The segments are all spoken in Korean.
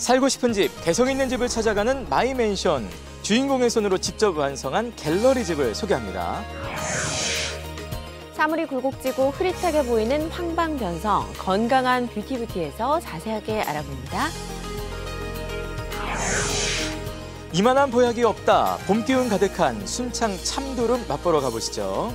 살고 싶은 집, 개성 있는 집을 찾아가는 마이맨션. 주인공의 손으로 직접 완성한 갤러리 집을 소개합니다. 사물이 굴곡지고 흐릿하게 보이는 황방변성, 건강한 뷰티에서 자세하게 알아봅니다. 이만한 보약이 없다. 봄 기운 가득한 순창 참두릅 맛보러 가보시죠.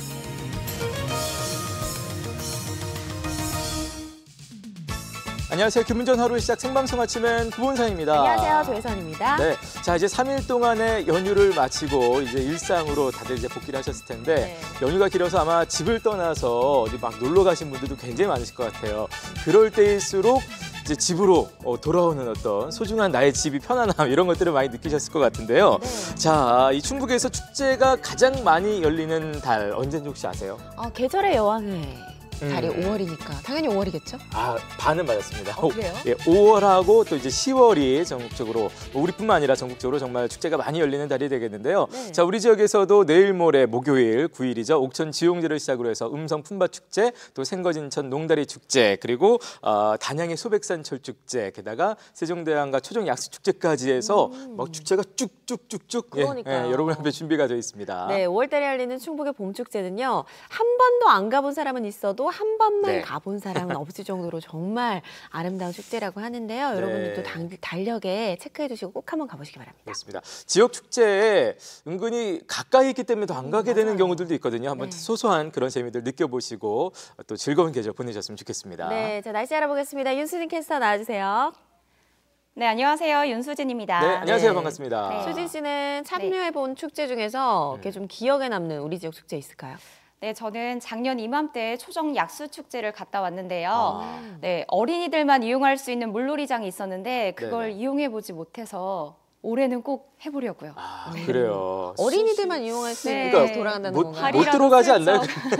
안녕하세요. 김문전 하루 시작 생방송 아침엔 구본상입니다. 안녕하세요. 조혜선입니다. 네, 자 이제 3일 동안의 연휴를 마치고 이제 일상으로 다들 이제 복귀를 하셨을 텐데 연휴가 길어서 아마 집을 떠나서 어디 막 놀러 가신 분들도 굉장히 많으실 것 같아요. 그럴 때일수록 이제 집으로 돌아오는 어떤 소중한 나의 집이 편안함 이런 것들을 많이 느끼셨을 것 같은데요. 자, 이 충북에서 축제가 가장 많이 열리는 달 언제인지 혹시 아세요? 계절의 여왕의 달이 5월이니까 당연히 5월이겠죠? 아, 반은 맞았습니다. 그래요? 예, 5월하고 또 이제 10월이 전국적으로 우리뿐만 아니라 전국적으로 정말 축제가 많이 열리는 달이 되겠는데요. 네. 자, 우리 지역에서도 내일 모레 목요일 9일이죠. 옥천 지용제를 시작으로 해서 음성 품바 축제, 또 생거진천 농다리 축제, 그리고 단양의 소백산 철축제, 게다가 세종대왕과 초정 약수 축제까지 해서 막 축제가 쭉쭉쭉쭉 여러분 앞에 준비가 되어 있습니다. 네, 5월달에 열리는 충북의 봄축제는요. 한 번도 안 가본 사람은 있어도 한 번만 가본 사람은 없을 정도로 정말 아름다운 축제라고 하는데요. 여러분들도 달력에 체크해 두시고 꼭 한번 가보시기 바랍니다. 그렇습니다. 지역 축제에 은근히 가까이 있기 때문에 더 안 가게 되는 경우들도 있거든요. 한번 소소한 그런 재미들 느껴보시고 또 즐거운 계절 보내셨으면 좋겠습니다. 네, 자 날씨 알아보겠습니다. 윤수진 캐스터 나와주세요. 네, 안녕하세요. 윤수진입니다. 네, 안녕하세요. 반갑습니다. 수진 씨는 참여해본 축제 중에서 이렇게 좀 기억에 남는 우리 지역 축제 있을까요? 네, 저는 작년 이맘때 초정 약수 축제를 갔다 왔는데요. 네, 어린이들만 이용할 수 있는 물놀이장이 있었는데 그걸 이용해 보지 못해서 올해는 꼭 해보려고요. 아, 그래요. 어린이들만 이용할 수 있는 그러니까 돌아간다는 건가요? 못 들어가지 않나요?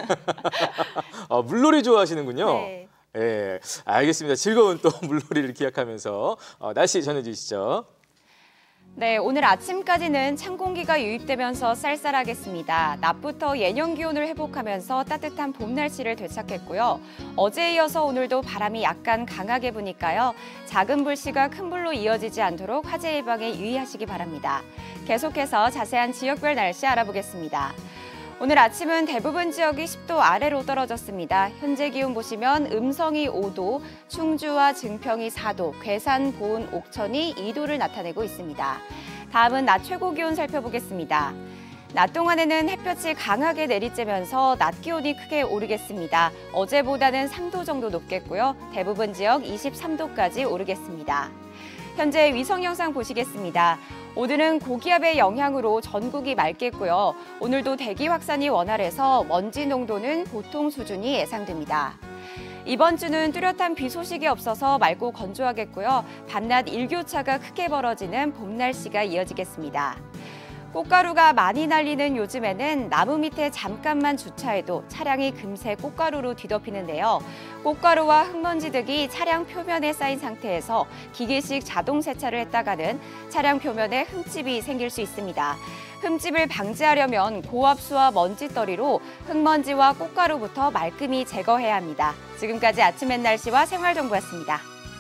물놀이 좋아하시는군요. 네. 예, 알겠습니다. 즐거운 또 물놀이를 기약하면서 날씨 전해주시죠. 네, 오늘 아침까지는 찬 공기가 유입되면서 쌀쌀하겠습니다. 낮부터 예년 기온을 회복하면서 따뜻한 봄 날씨를 되찾겠고요. 어제에 이어서 오늘도 바람이 약간 강하게 부니까요. 작은 불씨가 큰 불로 이어지지 않도록 화재 예방에 유의하시기 바랍니다. 계속해서 자세한 지역별 날씨 알아보겠습니다. 오늘 아침은 대부분 지역이 10도 아래로 떨어졌습니다. 현재 기온 보시면 음성이 5도, 충주와 증평이 4도, 괴산, 보은, 옥천이 2도를 나타내고 있습니다. 다음은 낮 최고 기온 살펴보겠습니다. 낮 동안에는 햇볕이 강하게 내리쬐면서 낮 기온이 크게 오르겠습니다. 어제보다는 3도 정도 높겠고요. 대부분 지역 23도까지 오르겠습니다. 현재 위성 영상 보시겠습니다. 오늘은 고기압의 영향으로 전국이 맑겠고요. 오늘도 대기 확산이 원활해서 먼지 농도는 보통 수준이 예상됩니다. 이번 주는 뚜렷한 비 소식이 없어서 맑고 건조하겠고요. 밤낮 일교차가 크게 벌어지는 봄 날씨가 이어지겠습니다. 꽃가루가 많이 날리는 요즘에는 나무 밑에 잠깐만 주차해도 차량이 금세 꽃가루로 뒤덮이는데요. 꽃가루와 흙먼지 등이 차량 표면에 쌓인 상태에서 기계식 자동 세차를 했다가는 차량 표면에 흠집이 생길 수 있습니다. 흠집을 방지하려면 고압수와 먼지떨이로 흙먼지와 꽃가루부터 말끔히 제거해야 합니다. 지금까지 아침엔 날씨와 생활정보였습니다.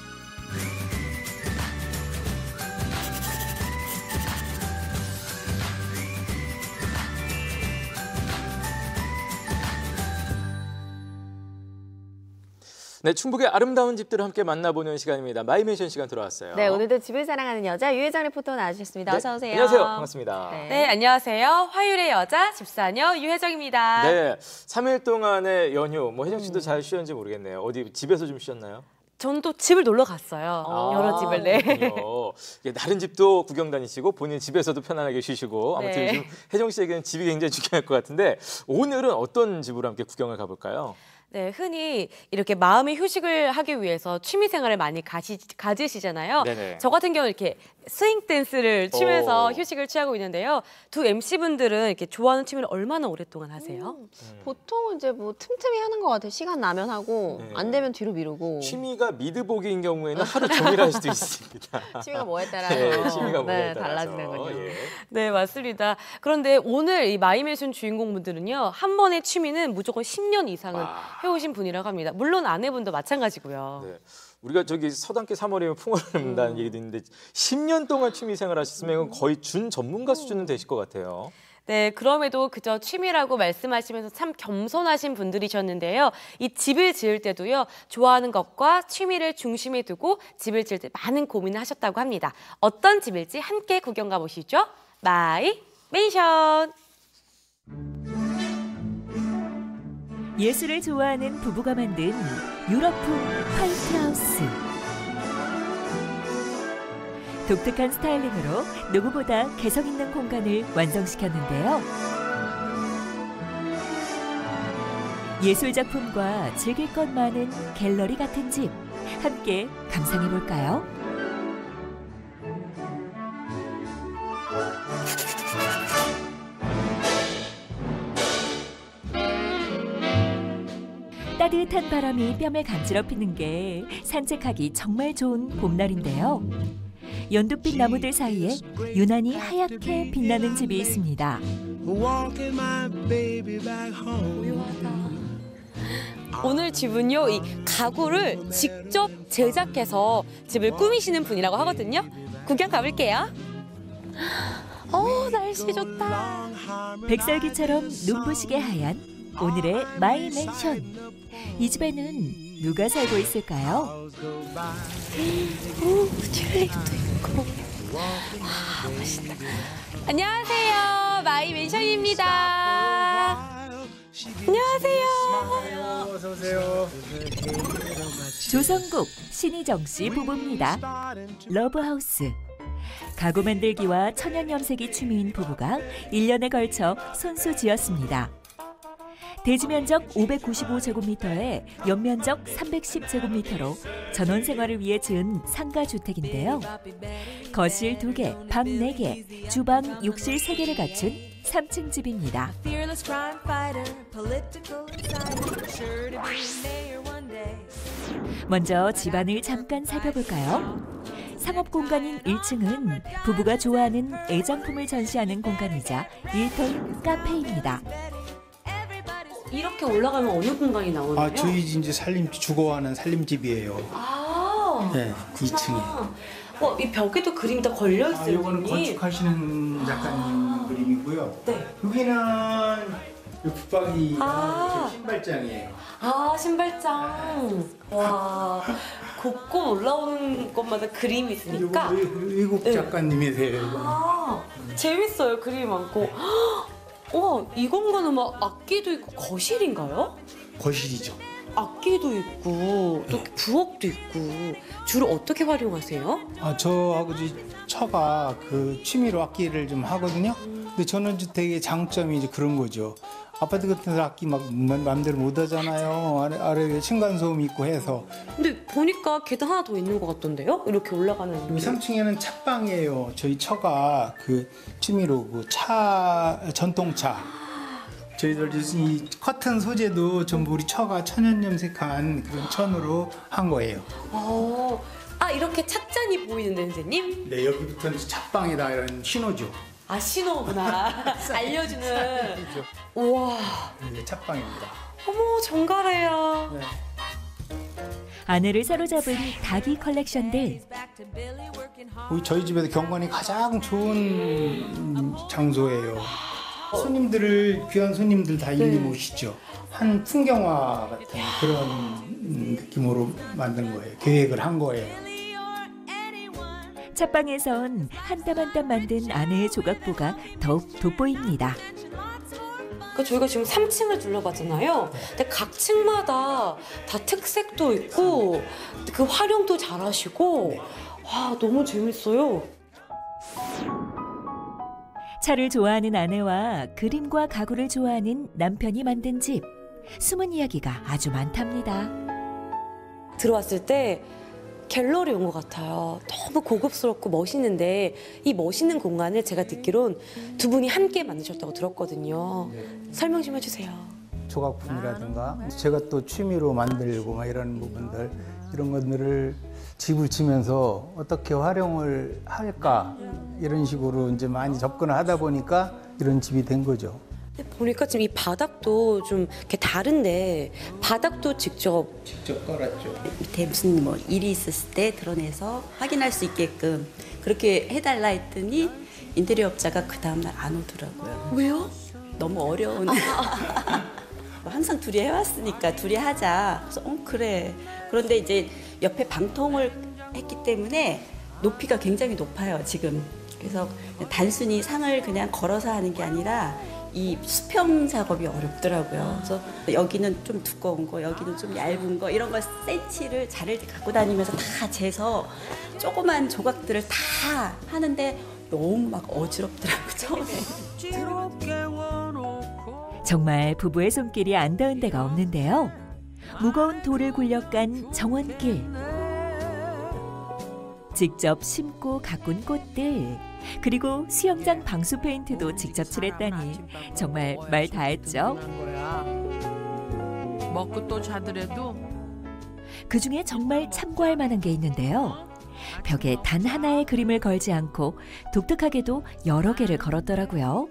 네, 충북의 아름다운 집들을 함께 만나보는 시간입니다. 마이맨션 시간 돌아왔어요. 네, 오늘도 집을 사랑하는 여자 유혜정 리포터 나와주셨습니다. 네, 어서 오세요. 안녕하세요. 반갑습니다. 네, 안녕하세요. 화요일의 여자 집사녀 유혜정입니다. 네, 3일 동안의 연휴, 혜정 씨도 잘 쉬었는지 모르겠네요. 어디 집에서 좀 쉬었나요? 전 또 집을 놀러 갔어요. 여러 집을. 네. 다른 집도 구경 다니시고 본인 집에서도 편안하게 쉬시고 아무튼 지금 혜정 씨에게는 집이 굉장히 중요할 것 같은데 오늘은 어떤 집으로 함께 구경을 가볼까요? 네, 흔히 이렇게 마음의 휴식을 하기 위해서 취미 생활을 많이 가지시잖아요. 네네. 저 같은 경우는 이렇게 스윙 댄스를 추면서 휴식을 취하고 있는데요. 두 MC분들은 이렇게 좋아하는 취미를 얼마나 오랫동안 하세요? 보통은 이제 뭐 틈틈이 하는 것 같아요. 시간 나면 하고 안 되면 뒤로 미루고. 취미가 미드보기인 경우에는 하루 종일 할 수도 있습니다. 취미가 뭐에 따라서 취미가 뭐에 따라서. 달라지는군요. 네, 맞습니다. 그런데 오늘 이 마이맨션 주인공분들은요. 한 번의 취미는 무조건 10년 이상은 해오신 분이라고 합니다. 물론 아내분도 마찬가지고요. 네. 우리가 저기 서당계 3월이면 풍어를 낸다는 얘기도 있는데 10년 동안 취미 생활 하셨으면 거의 준 전문가 수준은 되실 것 같아요. 네, 그럼에도 그저 취미라고 말씀하시면서 참 겸손하신 분들이셨는데요. 이 집을 지을 때도요, 좋아하는 것과 취미를 중심에 두고 집을 지을 때 많은 고민을 하셨다고 합니다. 어떤 집일지 함께 구경 가보시죠. 마이 맨션. 예술을 좋아하는 부부가 만든 유럽풍 화이트하우스. 독특한 스타일링으로 누구보다 개성 있는 공간을 완성시켰는데요. 예술 작품과 즐길 것 많은 갤러리 같은 집, 함께 감상해 볼까요? 따뜻한 바람이 뺨을 간지럽히는 게 산책하기 정말 좋은 봄날인데요. 연두빛 나무들 사이에 유난히 하얗게 빛나는 집이 있습니다. 오늘 집은요, 이 가구를 직접 제작해서 집을 꾸미시는 분이라고 하거든요. 구경 가볼게요. 날씨 좋다. 백설기처럼 눈부시게 하얀 오늘의 마이 맨션. 이 집에는 누가 살고 있을까요? 튤립도 있고. 멋있다. 안녕하세요. 마이 맨션입니다. 안녕하세요. 어서 오세요. 조성국, 신희정 씨 부부입니다. 러브하우스. 가구 만들기와 천연 염색이 취미인 부부가 1년에 걸쳐 손수 지었습니다. 대지 면적 595제곱미터에 연면적 310제곱미터로 전원 생활을 위해 지은 상가 주택인데요. 거실 2개, 방 4개, 주방, 욕실 3개를 갖춘 3층 집입니다. 먼저 집안을 잠깐 살펴볼까요? 상업 공간인 1층은 부부가 좋아하는 애장품을 전시하는 공간이자 일터인 카페입니다. 이렇게 올라가면 어느 공간이 나오나요? 저희 이제 주거하는 살림집이에요. 네, 2층에. 이 벽에도 그림이 다 걸려 있어요. 이거는 건축하시는 작가님 그림이고요. 네. 여기는 붙박이가 신발장이에요. 신발장. 와, 곳곳 올라오는 것마다 그림이 있으니까. 외국 작가님이세요. 이거는. 재밌어요. 그림이 많고. 이 공간은 막 악기도 있고 거실인가요? 거실이죠. 악기도 있고 또 부엌도 있고. 주로 어떻게 활용하세요? 저하고 처가 그 취미로 악기를 좀 하거든요. 근데 전원주택의 장점이 이제 그런 거죠. 아파트 같은 데서 악기 막 마음대로 못 하잖아요. 아래에 층간소음 있고 해서. 근데 보니까 계단 하나 더 있는 것 같던데요? 이렇게 올라가는. 3층에는 차방이에요. 저희 처가 그 취미로 그 전통차. 저희들 이 커튼 소재도 전부 우리 처가 천연 염색한 그런 천으로 한 거예요. 이렇게 찻잔이 보이는데, 선생님? 네, 여기부터는 차방이다 이런 신호죠. 신호구나. 알려주는. 우와. 네, 차방입니다. 어머, 정갈해요. 네. 아내를 사로잡은 닭이 컬렉션들. 저희 집에서 경관이 가장 좋은 장소예요. 귀한 손님들 다 일리 모시죠. 한 풍경화 같은 그런 느낌으로 만든 거예요. 계획을 한 거예요. 찻방에선 한 땀 한 땀 만든 아내의 조각보가 더욱 돋보입니다. 저희가 지금 3층을 둘러봤잖아요. 근데 각 층마다 다 특색도 있고 그 활용도 잘하시고 너무 재밌어요. 차를 좋아하는 아내와 그림과 가구를 좋아하는 남편이 만든 집. 숨은 이야기가 아주 많답니다. 들어왔을 때 갤러리 온 것 같아요. 너무 고급스럽고 멋있는데 이 멋있는 공간을 제가 듣기론 두 분이 함께 만드셨다고 들었거든요. 설명 좀 해주세요. 조각품이라든가 제가 또 취미로 만들고 막 이런 부분들 이런 것들을 집을 치면서 어떻게 활용을 할까 이런 식으로 이제 많이 접근을 하다 보니까 이런 집이 된 거죠. 보니까 지금 이 바닥도 좀 이렇게 다른데 바닥도 직접 깔았죠. 밑에 무슨 뭐 일이 있었을 때 드러내서 확인할 수 있게끔 그렇게 해달라 했더니 인테리어 업자가 그 다음날 안 오더라고요. 왜요? 너무 어려운. 항상 둘이 해왔으니까 둘이 하자. 그래서 그래. 그런데 이제 옆에 방통을 했기 때문에 높이가 굉장히 높아요 지금. 그래서 단순히 상을 그냥 걸어서 하는 게 아니라 이 수평 작업이 어렵더라고요. 그래서 여기는 좀 두꺼운 거, 여기는 좀 얇은 거 이런 거 센치를 자를 때 갖고 다니면서 다 재서 조그만 조각들을 다 하는데 너무 막 어지럽더라고요. 처음에. 정말 부부의 손길이 안 닿은 데가 없는데요. 무거운 돌을 굴려 깐 정원길. 직접 심고 가꾼 꽃들. 그리고 수영장 방수 페인트도 직접 칠했다니 정말 말 다했죠. 먹고 또 자더라도 그중에 정말 참고할 만한 게 있는데요. 벽에 단 하나의 그림을 걸지 않고 독특하게도 여러 개를 걸었더라고요.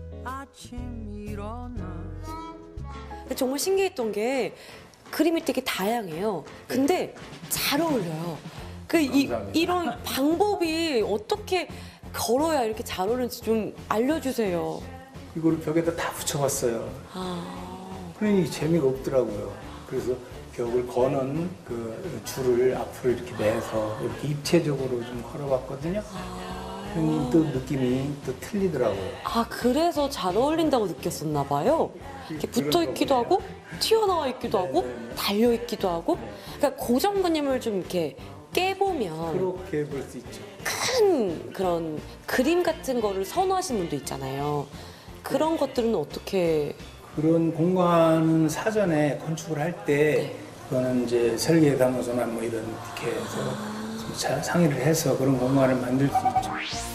정말 신기했던 게 그림이 되게 다양해요. 근데 잘 어울려요. 이런 방법이 어떻게 걸어야 이렇게 잘 어울리는지 좀 알려주세요. 이거를 벽에다 다 붙여봤어요. 그러니 재미가 없더라고요. 그래서 벽을 거는 그 줄을 앞으로 이렇게 내서 이렇게 입체적으로 좀 걸어봤거든요. 그러니 또 느낌이 또 틀리더라고요. 그래서 잘 어울린다고 느꼈었나 봐요. 이렇게 붙어 있기도 하고 튀어나와 있기도 하고 달려 있기도 하고. 그러니까 고정관념을 좀 이렇게 깨보면 그렇게 볼 수 있죠. 큰 그런 그림 같은 거를 선호하시는 분도 있잖아요. 그런 것들은 어떻게? 그런 공간은 사전에 건축을 할 때 그거는 이제 설계사무소나 뭐 이런 이렇게 해서 좀 상의를 해서 그런 공간을 만들 수 있죠.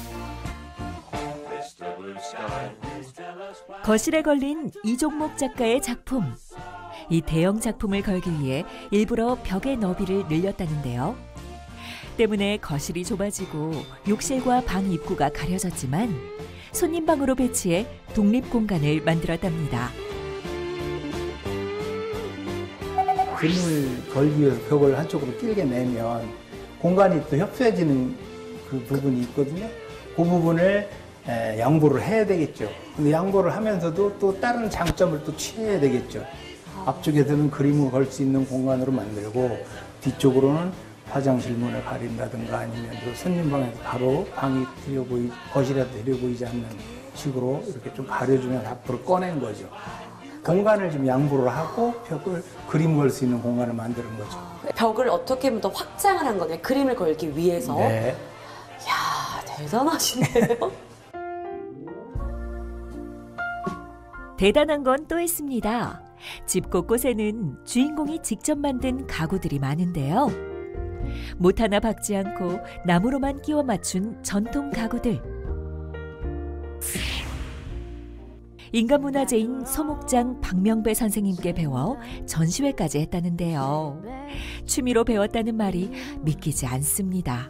거실에 걸린 이종목 작가의 작품. 이 대형 작품을 걸기 위해 일부러 벽의 너비를 늘렸다는데요. 때문에 거실이 좁아지고 욕실과 방 입구가 가려졌지만 손님방으로 배치해 독립 공간을 만들었답니다. 그림을 걸기 위해서 벽을 한쪽으로 길게 내면 공간이 또 협소해지는 그 부분이 있거든요. 그 부분을 양보를 해야 되겠죠. 근데 양보를 하면서도 또 다른 장점을 또 취해야 되겠죠. 앞쪽에서는 그림을 걸 수 있는 공간으로 만들고 뒤쪽으로는 화장실 문을 가린다든가 아니면 또 손님방에서 바로 방이 거실에서 들여보이지 않는 식으로 이렇게 좀 가려주면 앞으로 꺼낸 거죠. 공간을 좀 양보를 하고 벽을 그림 걸 수 있는 공간을 만드는 거죠. 벽을 어떻게 하면 더 확장을 한 거네. 그림을 걸기 위해서. 네. 이야, 대단하시네요. 대단한 건 또 있습니다. 집 곳곳에는 주인공이 직접 만든 가구들이 많은데요. 못 하나 박지 않고 나무로만 끼워 맞춘 전통 가구들. 인간문화재인 서목장 박명배 선생님께 배워 전시회까지 했다는데요. 취미로 배웠다는 말이 믿기지 않습니다.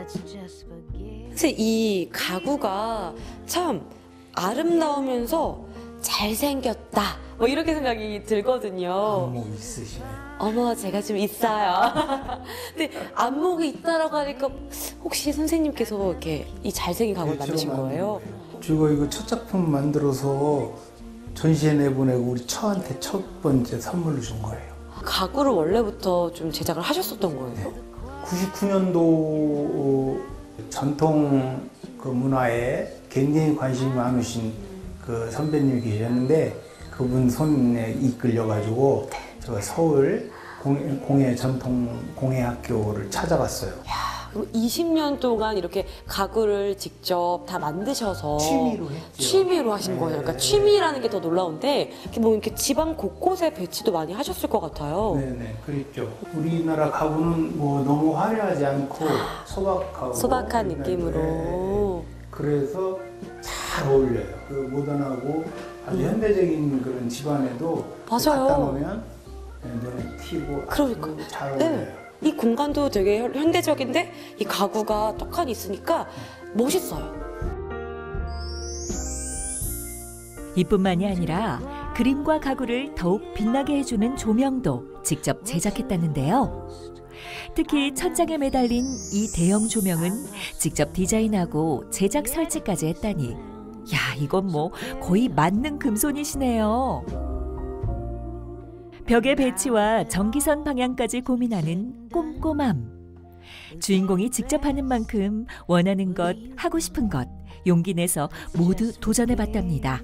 사실 이 가구가 참 아름다우면서 잘생겼다. 뭐 이렇게 생각이 들거든요. 안목 있으시네. 어머, 제가 좀 있어요. 근데 안목이 있다라고 하니까 혹시 선생님께서 이렇게 이 잘생긴 가구를 만드신 거예요? 제가 이거 첫 작품 만들어서 전시회 내보내고 우리 처한테 첫 번째 선물로 준 거예요. 가구를 원래부터 좀 제작을 하셨었던 거예요? 99년도 전통 그 문화에 굉장히 관심이 많으신 그 선배님이 계셨는데 그분 손에 이끌려가지고 제가 서울 공예 전통 공예학교를 찾아갔어요. 그럼 20년 동안 이렇게 가구를 직접 다 만드셔서 취미로 했죠. 취미로 하신 거예요. 그러니까 취미라는 게 더 놀라운데 이렇게 집안 곳곳에 배치도 많이 하셨을 것 같아요. 네네, 그랬죠. 우리나라 가구는 뭐 너무 화려하지 않고 소박하고 소박한 느낌으로. 네. 그래서 잘 어울려요. 그 모던하고 아주 현대적인 그런 집안에도 맞아요. 갖다 놓으면 눈에 띄고 그러니까요. 잘 어울려요. 네. 이 공간도 되게 현대적인데 이 가구가 떡하니 있으니까 멋있어요. 이뿐만이 아니라 그림과 가구를 더욱 빛나게 해주는 조명도 직접 제작했다는데요. 특히 천장에 매달린 이 대형 조명은 직접 디자인하고 제작 설치까지 했다니, 야, 이건 뭐 거의 만능 금손이시네요. 벽의 배치와 전기선 방향까지 고민하는 꼼꼼함. 주인공이 직접 하는 만큼 원하는 것, 하고 싶은 것, 용기 내서 모두 도전해봤답니다.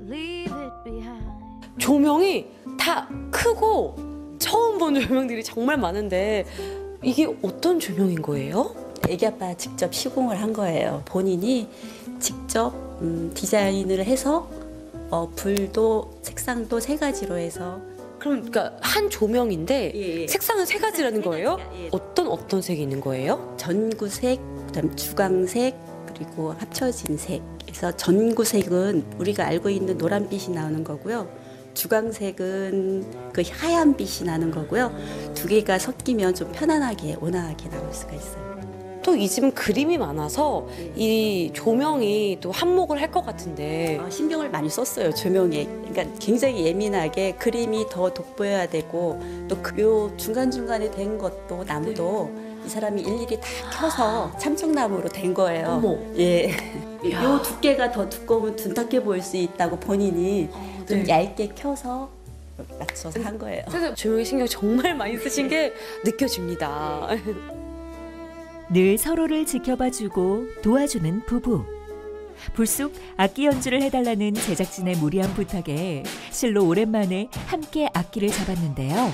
조명이 다 크고 처음 본 조명들이 정말 많은데 이게 어떤 조명인 거예요? 애기 아빠 직접 시공을 한 거예요. 본인이 직접 디자인을 해서 불도 색상도 3가지로 해서. 그러니까 한 조명인데 예. 색상은 3가지라는 거예요? 예. 어떤 색이 있는 거예요? 전구색, 그다음 주광색, 그리고 합쳐진 색. 그래서 전구색은 우리가 알고 있는 노란빛이 나오는 거고요. 주광색은 그 하얀 빛이 나는 거고요. 2개가 섞이면 좀 편안하게 온화하게 나올 수가 있어요. 또 이 집은 그림이 많아서 이 조명이 또 한몫을 할 것 같은데. 신경을 많이 썼어요, 조명에. 그러니까 굉장히 예민하게 그림이 더 돋보여야 되고, 또 요 중간중간에 된 것도 나무도 이 사람이 일일이 다 켜서 참청나무로 된 거예요. 어머. 예. 요 두께가 더 두꺼우면 둔탁해 보일 수 있다고 본인이 좀 얇게 켜서 맞춰서 한 거예요. 그래서 조명에 신경 정말 많이 쓰신 게 느껴집니다. 늘 서로를 지켜봐주고 도와주는 부부. 불쑥 악기 연주를 해달라는 제작진의 무리한 부탁에 실로 오랜만에 함께 악기를 잡았는데요.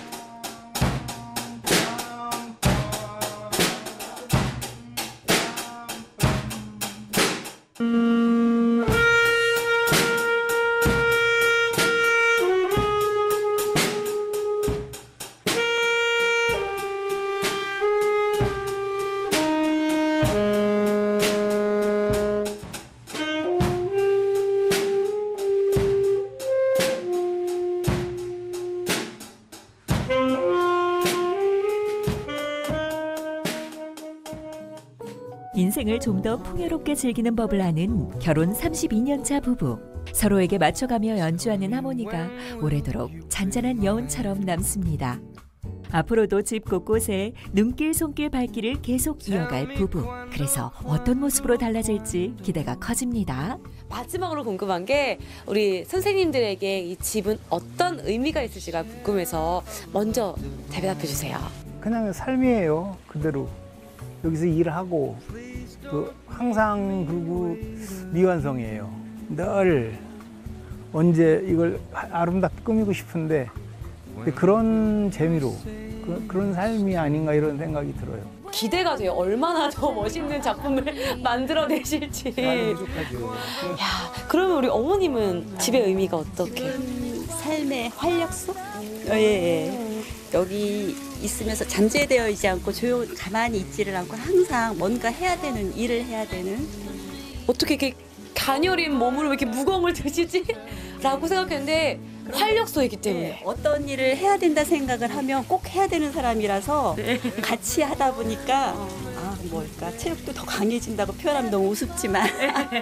인생을 좀 더 풍요롭게 즐기는 법을 아는 결혼 32년 차 부부. 서로에게 맞춰가며 연주하는 하모니가 오래도록 잔잔한 여운처럼 남습니다. 앞으로도 집 곳곳에 눈길 손길 발길을 계속 이어갈 부부. 그래서 어떤 모습으로 달라질지 기대가 커집니다. 마지막으로 궁금한 게 우리 선생님들에게 이 집은 어떤 의미가 있을지가 궁금해서 먼저 대답해 주세요. 그냥 삶이에요, 그대로. 여기서 일하고 또 항상 그리고 미완성이에요. 늘 언제 이걸 아름답게 꾸미고 싶은데 그런 재미로 그런 삶이 아닌가 이런 생각이 들어요. 기대가 돼요. 얼마나 더 멋있는 작품을 만들어내실지. 많이 부족하죠. 야, 그러면 우리 어머님은 집의 의미가 어떻게? 삶의 활력소? 예. 여기 있으면서 잠재되어 있지 않고 가만히 있지를 않고 항상 뭔가 해야 되는 일을 해야 되는. 어떻게 이렇게 가녀린 몸으로 왜 이렇게 무거움을 드시지? 라고 생각했는데 활력소이기 때문에. 어떤 일을 해야 된다 생각을 하면 꼭 해야 되는 사람이라서 같이 하다 보니까 뭘까 체력도 더 강해진다고 표현하면 너무 우습지만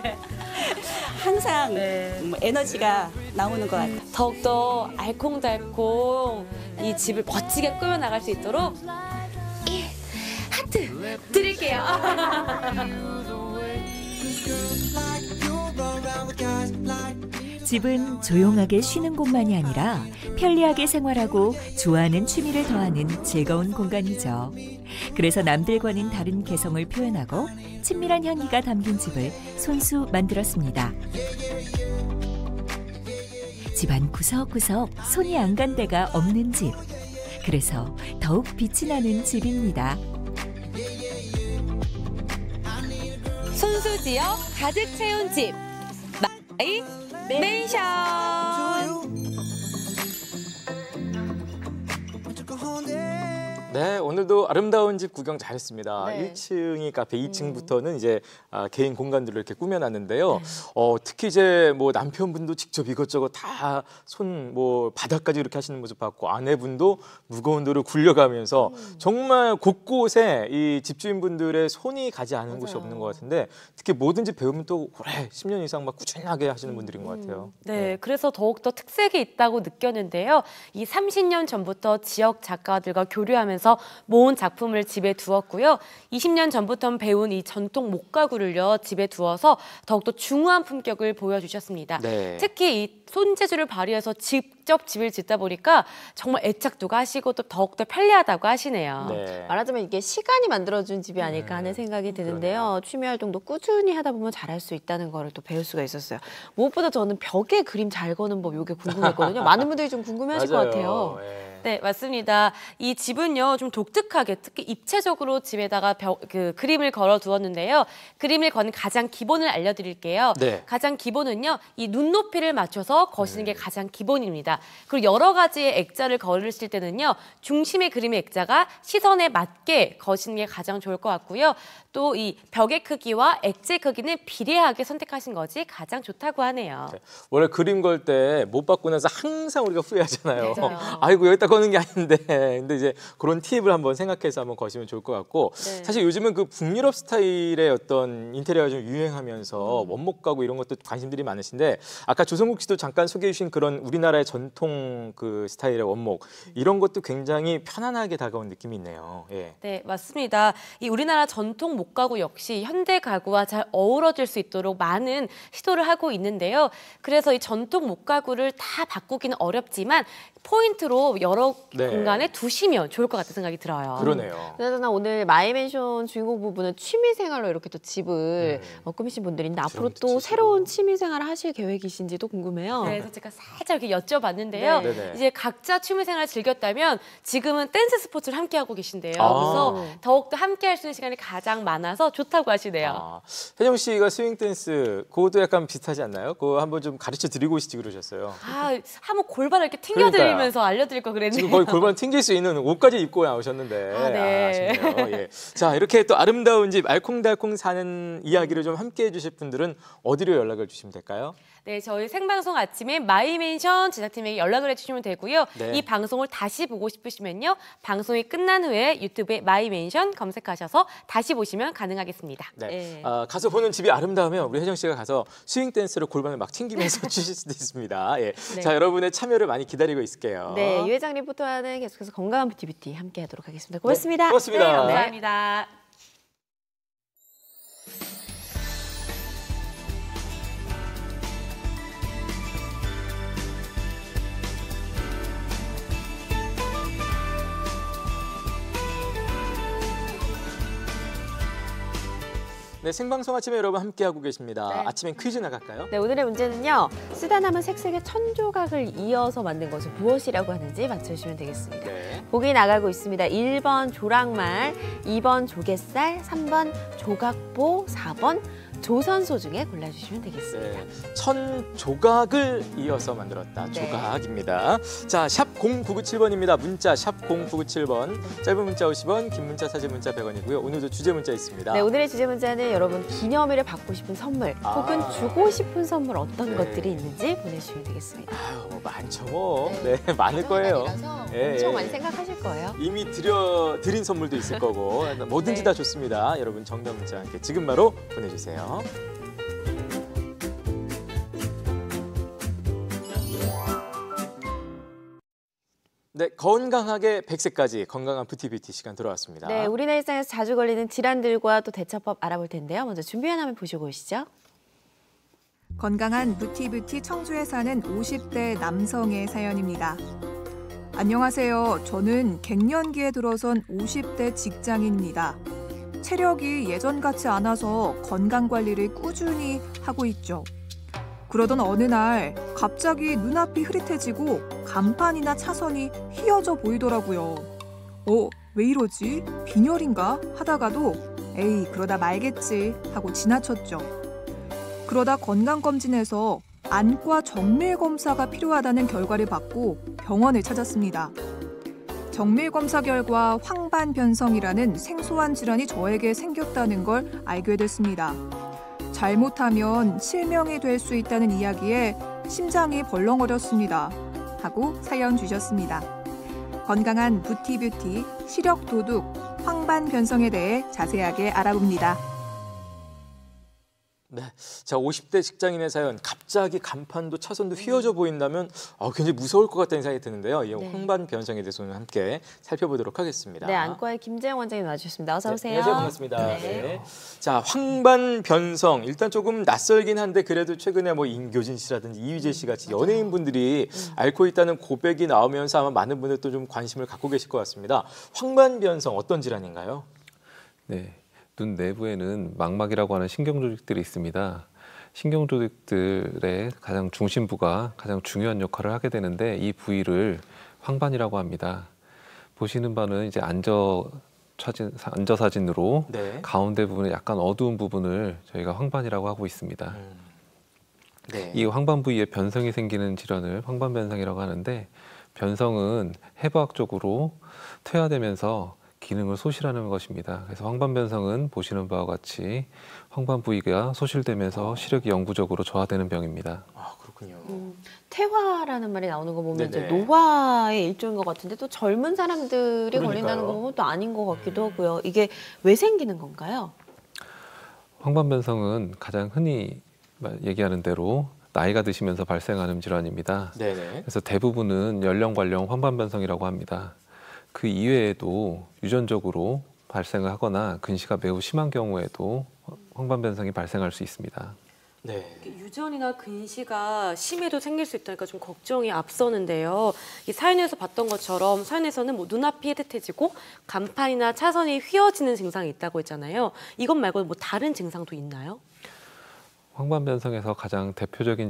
항상 에너지가 나오는 것 같아요. 더욱더 알콩달콩 이 집을 멋지게 꾸며나갈 수 있도록 하트 드릴게요. 집은 조용하게 쉬는 곳만이 아니라 편리하게 생활하고 좋아하는 취미를 더하는 즐거운 공간이죠. 그래서 남들과는 다른 개성을 표현하고 친밀한 향기가 담긴 집을 손수 만들었습니다. 집안 구석구석 손이 안 간 데가 없는 집. 그래서 더욱 빛이 나는 집입니다. 손수지어 가득 채운 집 마이 맨션. 네, 오늘도 아름다운 집 구경 잘했습니다. 네. 1층이 카페, 2층부터는 이제 개인 공간들을 이렇게 꾸며놨는데요. 특히 이제 뭐 남편분도 직접 이것저것 다 뭐 바닥까지 이렇게 하시는 모습 봤고 아내분도 무거운 돌을 굴려가면서 정말 곳곳에 이 집주인분들의 손이 가지 않은 곳이 없는 것 같은데 특히 뭐든지 배우면 또 오래 10년 이상 막 꾸준하게 하시는 분들인 것 같아요. 네, 그래서 더욱더 특색이 있다고 느꼈는데요. 이 30년 전부터 지역 작가들과 교류하면서 모은 작품을 집에 두었고요. 20년 전부터 배운 이 전통 목가구를요 집에 두어서 더욱더 중후한 품격을 보여주셨습니다. 네. 특히 이 손재주를 발휘해서 직접 집을 짓다 보니까 정말 애착도 가시고 또 더욱더 편리하다고 하시네요. 네. 말하자면 이게 시간이 만들어준 집이 아닐까 하는 생각이 드는데요. 취미 활동도 꾸준히 하다 보면 잘할 수 있다는 거를 또 배울 수가 있었어요. 무엇보다 저는 벽에 그림 잘 거는 법 이게 궁금했거든요. 많은 분들이 좀 궁금해하실 것 같아요. 네, 맞습니다. 이 집은요, 좀 독특하게 특히 입체적으로 집에다가 그림을 걸어 두었는데요. 그림을 거는 가장 기본을 알려드릴게요. 네. 가장 기본은요, 이 눈높이를 맞춰서 거시는 게 가장 기본입니다. 그리고 여러 가지의 액자를 걸으실 때는요, 중심의 그림의 액자가 시선에 맞게 거시는 게 가장 좋을 것 같고요. 또 이 벽의 크기와 액체 크기는 비례하게 선택하신 것이 가장 좋다고 하네요. 네. 원래 그림 걸 때 못 받고 나서 항상 우리가 후회하잖아요. 맞아요. 아이고 여기다 거는 게 아닌데. 근데 이제 그런 팁을 한번 생각해서 한번 거시면 좋을 것 같고 네. 사실 요즘은 그 북유럽 스타일의 어떤 인테리어가 좀 유행하면서 원목 가구 이런 것도 관심들이 많으신데 아까 조성국 씨도 잠깐 소개해 주신 그런 우리나라의 전통 그 스타일의 원목 이런 것도 굉장히 편안하게 다가온 느낌이 있네요. 예. 네, 맞습니다. 이 우리나라 전통 목가구 역시 현대 가구와 잘 어우러질 수 있도록 많은 시도를 하고 있는데요. 그래서 이 전통 목가구를 다 바꾸기는 어렵지만 포인트로 여러 네. 공간에 두시면 좋을 것 같다는 생각이 들어요. 그러네요. 그나저나 오늘 마이맨션 주인공 부부는 취미생활로 이렇게 또 집을 꾸미신 분들인데 앞으로 또 드럼도 새로운 취미생활을 하실 계획이신지도 궁금해요. 네, 그래서 제가 살짝 이렇게 여쭤봤는데요. 네. 이제 각자 취미생활을 즐겼다면 지금은 댄스 스포츠를 함께하고 계신데요. 아. 그래서 더욱더 함께할 수 있는 시간이 가장 많아서 좋다고 하시네요. 아, 혜정 씨가 스윙 댄스 그것도 약간 비슷하지 않나요? 그거 한번 좀 가르쳐 드리고 오시지 그러셨어요. 한번 골반을 이렇게 튕겨드리면서 알려드릴 거 그랬네요. 지금 거의 골반 튕길 수 있는 옷까지 입고 나오셨는데 아, 네. 아쉽네요. 예. 자 이렇게 또 아름다운 집 알콩달콩 사는 이야기를 좀 함께해 주실 분들은 어디로 연락을 주시면 될까요? 네, 저희 생방송 아침에 마이맨션 제작팀에게 연락을 해주시면 되고요. 네. 이 방송을 다시 보고 싶으시면요. 방송이 끝난 후에 유튜브에 마이맨션 검색하셔서 다시 보시면 가능하겠습니다. 네. 네. 가서 보는 집이 아름다우면 우리 혜정 씨가 가서 스윙 댄스로 골반을 막 튕기면서 추실 수도 있습니다. 예. 네. 자 여러분의 참여를 많이 기다리고 있을게요. 네, 유 회장 리포터와는 계속해서 건강한 뷰티 함께하도록 하겠습니다. 고맙습니다. 네, 고맙습니다. 네, 감사합니다. 네, 생방송 아침에 여러분 함께하고 계십니다. 네. 아침엔 퀴즈 나갈까요? 네, 오늘의 문제는요. 쓰다 남은 색색의 천조각을 이어서 만든 것은 무엇이라고 하는지 맞춰주시면 되겠습니다. 네. 보기 나가고 있습니다. 1번 조랑말, 2번 조갯살, 3번 조각보, 4번 조선소 중에 골라주시면 되겠습니다. 네, 천 조각을 이어서 만들었다. 네. 조각입니다. 자, 샵 0997번입니다. 문자 샵 0997번. 짧은 문자 50원, 긴 문자 사진 문자 100원이고요. 오늘도 주제 문자 있습니다. 네, 오늘의 주제 문자는 여러분 기념일에 받고 싶은 선물 혹은 주고 싶은 선물 어떤 네. 것들이 있는지 보내주시면 되겠습니다. 아유, 뭐 많죠 뭐. 네, 많을 거예요. 예, 엄청 예. 많이 생각하실 거예요. 이미 드린 선물도 있을 거고 뭐든지 네. 다 좋습니다. 여러분 정답 문자 함께 지금 바로 보내주세요. 네, 건강하게 100세까지 건강한 뷰티 시간 들어왔습니다. 네, 우리나라 일상에서 자주 걸리는 질환들과 또 대처법 알아볼 텐데요. 먼저 준비한 화면 보시고 오시죠. 건강한 뷰티 청주에 사는 50대 남성의 사연입니다. 안녕하세요. 저는 갱년기에 들어선 50대 직장인입니다. 체력이 예전 같지 않아서 건강관리를 꾸준히 하고 있죠. 그러던 어느 날 갑자기 눈앞이 흐릿해지고 간판이나 차선이 휘어져 보이더라고요. 왜 이러지? 빈혈인가? 하다가도 에이 그러다 말겠지 하고 지나쳤죠. 그러다 건강검진에서 안과 정밀 검사가 필요하다는 결과를 받고 병원을 찾았습니다. 정밀 검사 결과 황반변성이라는 생소한 질환이 저에게 생겼다는 걸 알게 됐습니다. 잘못하면 실명이 될 수 있다는 이야기에 심장이 벌렁거렸습니다. 하고 사연 주셨습니다. 건강한 부티뷰티, 시력도둑, 황반변성에 대해 자세하게 알아봅니다. 네, 자 50대 직장인의 사연, 갑자기 간판도 차선도 휘어져 보인다면 굉장히 무서울 것 같다는 생각이 드는데요. 이 황반변성에 대해서 오늘 함께 살펴보도록 하겠습니다. 네, 안과의 김재영 원장님 나와주셨습니다. 어서 오세요. 네, 안녕하세요. 반갑습니다. 네. 자, 황반변성 일단 조금 낯설긴 한데 그래도 최근에 뭐 임교진 씨라든지 이휘재 씨 같이 연예인분들이 앓고 있다는 고백이 나오면서 아마 많은 분들 또 좀 관심을 갖고 계실 것 같습니다. 황반변성 어떤 질환인가요? 네. 눈 내부에는 망막이라고 하는 신경조직들이 있습니다. 신경조직들의 가장 중심부가 가장 중요한 역할을 하게 되는데 이 부위를 황반이라고 합니다. 보시는 바는 이제 앉아 사진으로 네. 가운데 부분에 약간 어두운 부분을 저희가 황반이라고 하고 있습니다. 네. 이 황반 부위에 변성이 생기는 질환을 황반변성이라고 하는데 변성은 해부학적으로 퇴화되면서 기능을 소실하는 것입니다. 그래서 황반변성은 보시는 바와 같이 황반 부위가 소실되면서 시력이 영구적으로 저하되는 병입니다. 아, 그렇군요. 퇴화라는 말이 나오는 거 보면 이제 네네. 노화의 일종인 것 같은데 또 젊은 사람들이 그러니까요. 걸린다는 거 보면 또 아닌 것 같기도 하고요. 이게 왜 생기는 건가요? 황반변성은 가장 흔히 얘기하는 대로 나이가 드시면서 발생하는 질환입니다. 네네. 그래서 대부분은 연령 관련 황반변성이라고 합니다. 그 이외에도 유전적으로 발생을 하거나 근시가 매우 심한 경우에도 황반변성이 발생할 수 있습니다. 네. 유전이나 근시가 심해도 생길 수 있다니까 좀 걱정이 앞서는데요. 이 사연에서 봤던 것처럼 사연에서는 뭐 눈앞이 헤듯해지고 간판이나 차선이 휘어지는 증상이 있다고 했잖아요. 이것 말고 뭐 다른 증상도 있나요? 황반변성에서 가장 대표적인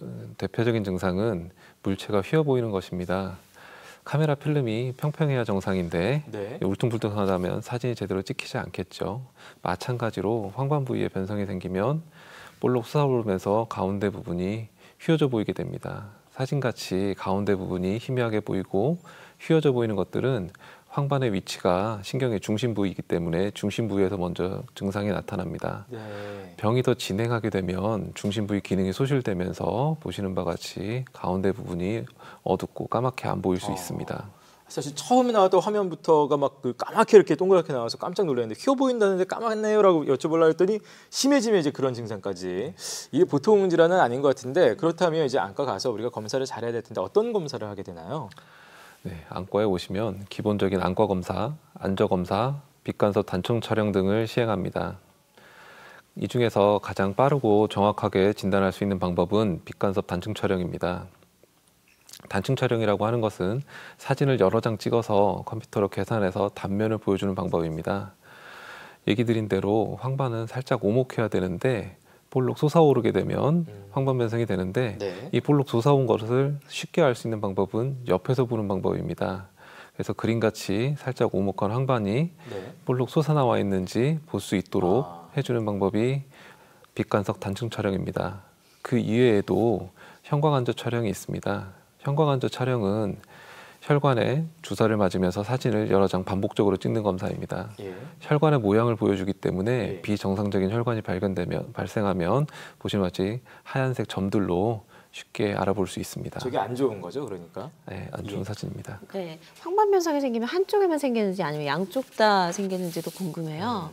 증상은 물체가 휘어 보이는 것입니다. 카메라 필름이 평평해야 정상인데 네. 울퉁불퉁하다면 사진이 제대로 찍히지 않겠죠. 마찬가지로 황반 부위에 변성이 생기면 볼록 솟아오르면서 가운데 부분이 휘어져 보이게 됩니다. 사진같이 가운데 부분이 희미하게 보이고 휘어져 보이는 것들은 황반의 위치가 신경의 중심 부위이기 때문에 중심 부위에서 먼저 증상이 나타납니다. 네. 병이 더 진행하게 되면 중심 부위 기능이 소실되면서 보시는 바와 같이 가운데 부분이 어둡고 까맣게 안 보일 수 있습니다. 사실 처음에 나왔던 화면부터가 막 그 까맣게 이렇게 동그랗게 나와서 깜짝 놀랐는데 휘어 보인다는데 까맣네요라고 여쭤보려고 했더니 심해지면 이제 그런 증상까지. 이게 보통 질환은 아닌 것 같은데 그렇다면 이제 안과 가서 우리가 검사를 잘해야 될 텐데 어떤 검사를 하게 되나요? 네, 안과에 오시면 기본적인 안과 검사, 안저 검사, 빛간섭 단청 촬영 등을 시행합니다. 이 중에서 가장 빠르고 정확하게 진단할 수 있는 방법은 빛간섭 단층 촬영입니다. 단층 촬영이라고 하는 것은 사진을 여러 장 찍어서 컴퓨터로 계산해서 단면을 보여주는 방법입니다. 얘기 드린 대로 황반은 살짝 오목해야 되는데 볼록 솟아오르게 되면 황반변성이 되는데 네. 이 볼록 솟아온 것을 쉽게 알 수 있는 방법은 옆에서 보는 방법입니다. 그래서 그림같이 살짝 오목한 황반이 네. 볼록 솟아나와 있는지 볼 수 있도록 해주는 방법이 빛간섭 단층 촬영입니다. 그 이외에도 형광안저 촬영이 있습니다. 형광안저 촬영은 혈관에 주사를 맞으면서 사진을 여러 장 반복적으로 찍는 검사입니다. 예. 혈관의 모양을 보여주기 때문에 예. 비정상적인 혈관이 발생하면 보시는 같이 하얀색 점들로 쉽게 알아볼 수 있습니다. 저게 안 좋은 거죠, 그러니까? 네, 안 좋은 사진입니다. 네, 황반변성이 생기면 한쪽에만 생기는지 아니면 양쪽 다 생기는지도 궁금해요.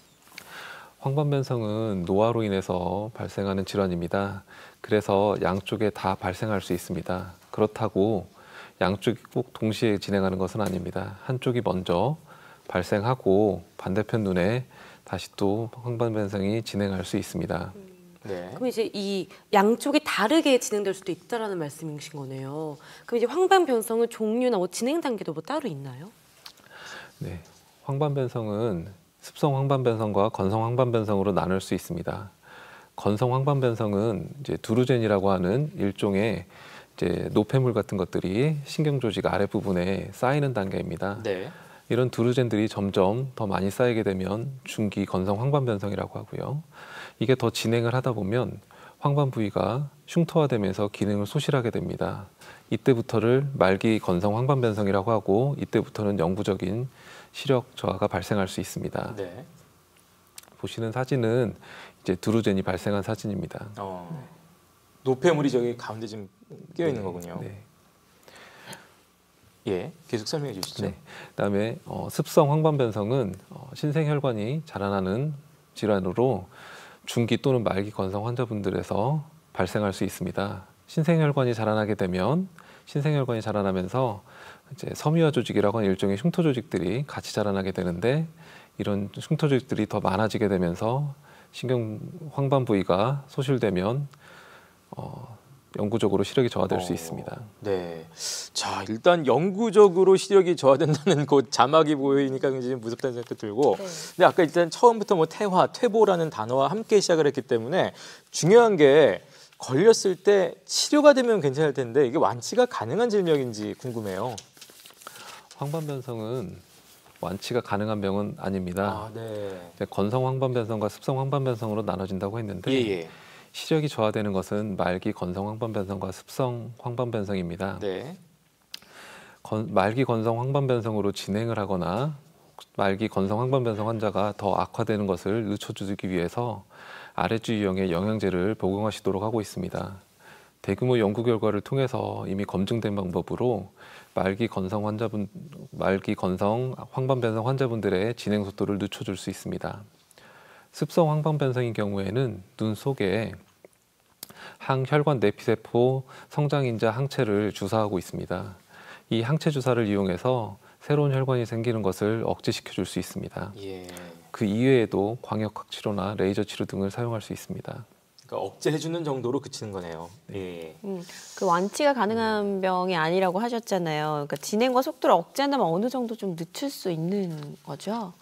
황반변성은 노화로 인해서 발생하는 질환입니다. 그래서 양쪽에 다 발생할 수 있습니다. 그렇다고 양쪽이 꼭 동시에 진행하는 것은 아닙니다. 한쪽이 먼저 발생하고 반대편 눈에 다시 또 황반변성이 진행할 수 있습니다. 네. 그럼 이제 이 양쪽이 다르게 진행될 수도 있다라는 말씀이신 거네요. 그럼 이제 황반변성은 종류나 뭐 진행 단계도 뭐 따로 있나요? 네, 황반변성은 습성 황반변성과 건성 황반변성으로 나눌 수 있습니다. 건성 황반변성은 이제 두루젠이라고 하는 일종의 이제 노폐물 같은 것들이 신경 조직 아랫부분에 쌓이는 단계입니다. 네. 이런 두루젠들이 점점 더 많이 쌓이게 되면 중기 건성 황반변성이라고 하고요. 이게 더 진행을 하다 보면 황반 부위가 흉터화되면서 기능을 소실하게 됩니다. 이때부터를 말기 건성 황반변성이라고 하고 이때부터는 영구적인 시력 저하가 발생할 수 있습니다. 네. 보시는 사진은 이제 두루젠이 발생한 사진입니다. 노폐물이 저기 가운데 지금 끼어 있는 네, 거군요. 네. 예, 계속 설명해 주시죠. 네. 그다음에 습성 황반변성은 신생혈관이 자라나는 질환으로 중기 또는 말기 건성 환자분들에서 발생할 수 있습니다. 신생혈관이 자라나면서 이제 섬유화 조직이라고 하는 일종의 흉터 조직들이 같이 자라나게 되는데 이런 흉터 조직들이 더 많아지게 되면서 신경 황반 부위가 소실되면 영구적으로 시력이 저하될 수 있습니다. 네. 자, 일단 영구적으로 시력이 저하된다는 그 자막이 보이니까 굉장히 무섭다는 생각도 들고, 근데 아까 일단 처음부터 뭐 태화, 퇴보라는 단어와 함께 시작을 했기 때문에 중요한 게 걸렸을 때 치료가 되면 괜찮을 텐데 이게 완치가 가능한 질병인지 궁금해요. 황반변성은 완치가 가능한 병은 아닙니다. 네. 건성 황반변성과 습성 황반변성으로 나눠진다고 했는데 예. 시력이 저하되는 것은 말기 건성 황반변성과 습성 황반변성입니다. 네. 말기 건성 황반변성으로 진행을 하거나 말기 건성 황반변성 환자가 더 악화되는 것을 늦춰주기 위해서 아랫주 유형의 영양제를 복용하시도록 하고 있습니다. 대규모 연구 결과를 통해서 이미 검증된 방법으로 말기 건성 황반변성 환자분들의 진행 속도를 늦춰줄 수 있습니다. 습성 황반변성인 경우에는 눈 속에 항혈관 내피세포 성장인자 항체를 주사하고 있습니다. 이 항체 주사를 이용해서 새로운 혈관이 생기는 것을 억제시켜 줄 수 있습니다. 예. 그 이외에도 광역학 치료나 레이저 치료 등을 사용할 수 있습니다. 그러니까 억제해주는 정도로 그치는 거네요. 예. 그 완치가 가능한 병이 아니라고 하셨잖아요. 그러니까 진행과 속도를 억제한다면 어느 정도 좀 늦출 수 있는 거죠?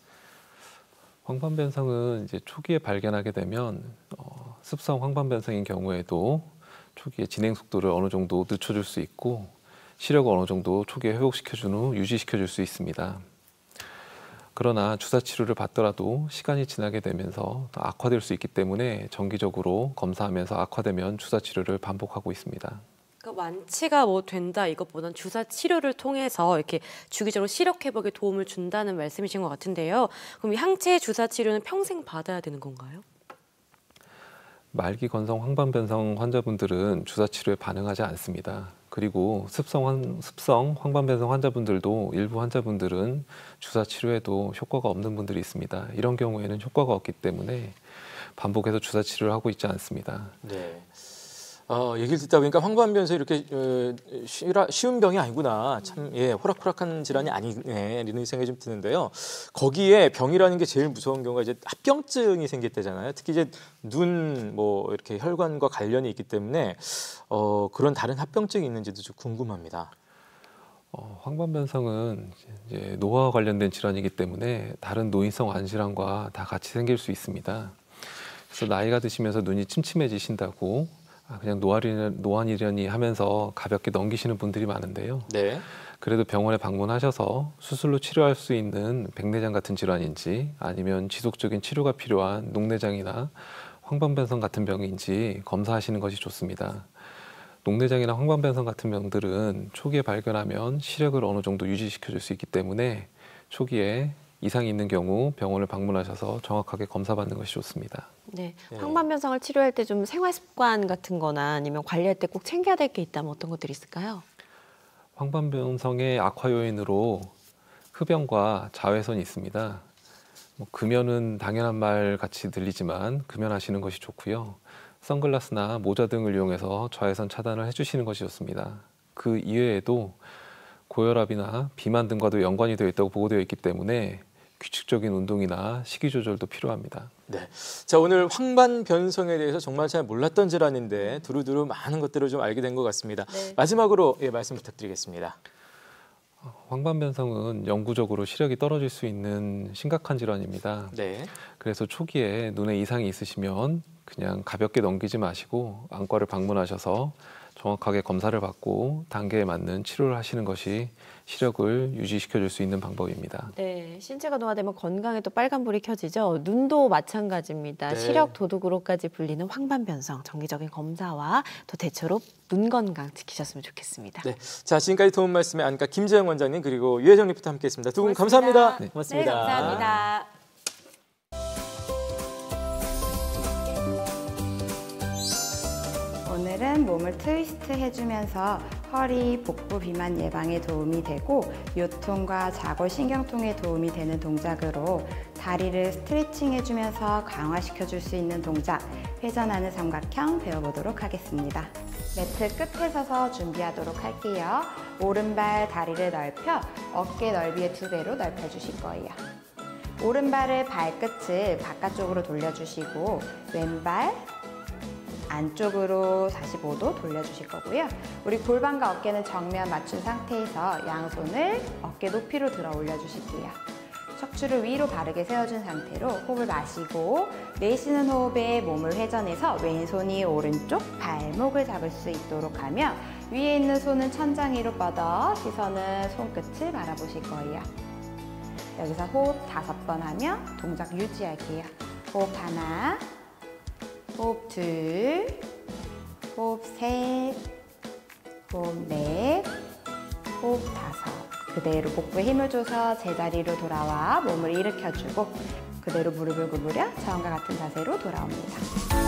황반변성은 이제 초기에 발견하게 되면 습성 황반변성인 경우에도 초기에 진행 속도를 어느 정도 늦춰줄 수 있고 시력을 어느 정도 초기에 회복시켜준 후 유지시켜줄 수 있습니다. 그러나 주사 치료를 받더라도 시간이 지나게 되면서 더 악화될 수 있기 때문에 정기적으로 검사하면서 악화되면 주사 치료를 반복하고 있습니다. 그러니까 완치가 뭐 된다 이것보다는 주사 치료를 통해서 이렇게 주기적으로 시력 회복에 도움을 준다는 말씀이신 것 같은데요. 그럼 이 항체 주사 치료는 평생 받아야 되는 건가요? 말기 건성 황반변성 환자분들은 주사 치료에 반응하지 않습니다. 그리고 습성 황반변성 환자분들도 일부 환자분들은 주사 치료에도 효과가 없는 분들이 있습니다. 이런 경우에는 효과가 없기 때문에 반복해서 주사 치료를 하고 있지 않습니다. 네. 얘기를 듣다 보니까 황반변성 이렇게 쉬운 병이 아니구나. 참 호락호락한 질환이 아니네 이런 생각이 좀 드는데요. 거기에 병이라는 게 제일 무서운 경우가 이제 합병증이 생겼대잖아요. 특히 이제 눈 뭐 이렇게 혈관과 관련이 있기 때문에 그런 다른 합병증이 있는지도 좀 궁금합니다. 황반변성은 이제 노화와 관련된 질환이기 때문에 다른 노인성 안질환과 다 같이 생길 수 있습니다. 그래서 나이가 드시면서 눈이 침침해지신다고 그냥 노안이려니 하면서 가볍게 넘기시는 분들이 많은데요. 네. 그래도 병원에 방문하셔서 수술로 치료할 수 있는 백내장 같은 질환인지 아니면 지속적인 치료가 필요한 녹내장이나 황반변성 같은 병인지 검사하시는 것이 좋습니다. 녹내장이나 황반변성 같은 병들은 초기에 발견하면 시력을 어느 정도 유지시켜줄 수 있기 때문에 초기에 이상이 있는 경우 병원을 방문하셔서 정확하게 검사받는 것이 좋습니다. 네, 황반변성을 치료할 때 좀 생활 습관 같은 거나 아니면 관리할 때 꼭 챙겨야 될 게 있다면 어떤 것들이 있을까요? 황반변성의 악화 요인으로 흡연과 자외선이 있습니다. 금연은 당연한 말 같이 들리지만 금연하시는 것이 좋고요. 선글라스나 모자 등을 이용해서 자외선 차단을 해주시는 것이 좋습니다. 그 이외에도 고혈압이나 비만 등과도 연관이 되어 있다고 보고되어 있기 때문에 규칙적인 운동이나 식이 조절도 필요합니다. 네, 자 오늘 황반변성에 대해서 정말 잘 몰랐던 질환인데 두루두루 많은 것들을 좀 알게 된 것 같습니다. 네. 마지막으로 말씀 부탁드리겠습니다. 황반변성은 영구적으로 시력이 떨어질 수 있는 심각한 질환입니다. 네. 그래서 초기에 눈에 이상이 있으시면 그냥 가볍게 넘기지 마시고 안과를 방문하셔서 정확하게 검사를 받고 단계에 맞는 치료를 하시는 것이 시력을 유지시켜 줄 수 있는 방법입니다. 네, 신체가 노화되면 건강에 또 빨간불이 켜지죠. 눈도 마찬가지입니다. 네. 시력 도둑으로까지 불리는 황반변성, 정기적인 검사와 또 대처로 눈 건강 지키셨으면 좋겠습니다. 네, 자 지금까지 도움 말씀의 안과 김재영 원장님 그리고 유혜정 리포터 함께했습니다. 두 분 감사합니다. 네. 고맙습니다. 네, 감사합니다. 오늘은 몸을 트위스트 해주면서 허리, 복부 비만 예방에 도움이 되고 요통과 자골신경통에 도움이 되는 동작으로 다리를 스트레칭 해주면서 강화시켜줄 수 있는 동작, 회전하는 삼각형 배워보도록 하겠습니다. 매트 끝에 서서 준비하도록 할게요. 오른발 다리를 넓혀 어깨 너비의 2배로 넓혀주실 거예요. 오른발을 발끝을 바깥쪽으로 돌려주시고 왼발 안쪽으로 45도 돌려주실 거고요. 우리 골반과 어깨는 정면 맞춘 상태에서 양손을 어깨 높이로 들어 올려주실게요. 척추를 위로 바르게 세워준 상태로 호흡을 마시고 내쉬는 호흡에 몸을 회전해서 왼손이 오른쪽 발목을 잡을 수 있도록 하며 위에 있는 손은 천장 위로 뻗어 시선은 손끝을 바라보실 거예요. 여기서 호흡 5번 하며 동작 유지할게요. 호흡 하나, 호흡 둘, 호흡 셋, 호흡 넷, 호흡 5. 그대로 복부에 힘을 줘서 제자리로 돌아와 몸을 일으켜주고 그대로 무릎을 구부려 처음과 같은 자세로 돌아옵니다.